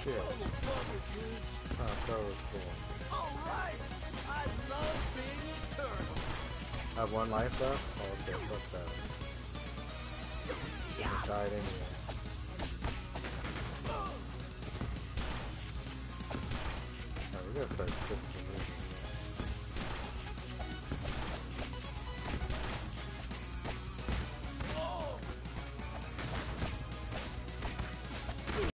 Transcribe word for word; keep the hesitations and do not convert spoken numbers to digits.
shit. Oh, that was cool. Alright! I love being a turtle! I have one life left? Oh, okay, fuck that. I died anyway. Alright, we gotta start switching.